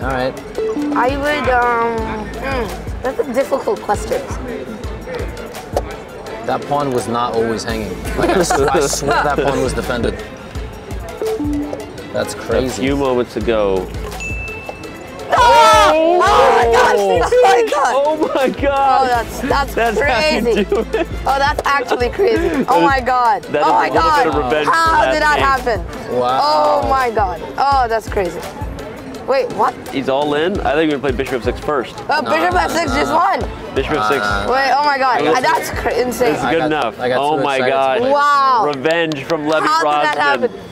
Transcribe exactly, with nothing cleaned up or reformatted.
All right. I would, um, hmm, that's a difficult question. That pawn was not always hanging. Like, I, swear, I swear that pawn was defended. That's crazy. A few moments to go. Oh, oh my gosh! Oh my god! Oh my god! Oh, that's that's, That's crazy! how you do it. Oh, that's actually crazy! Oh my god! That Oh is my a little god! bit of revenge How for did that that game. happen? Wow. Oh my god! Oh, that's crazy. Wait, what? He's all in? I think we're gonna play Bishop F six first. Oh, Bishop F six just won. Bishop F six. Wait, oh my god, Got- that's cra insane. It's I good got- enough. I got Oh too my excited god. to play. Wow. Revenge from Levy How did that Brosnan. happen?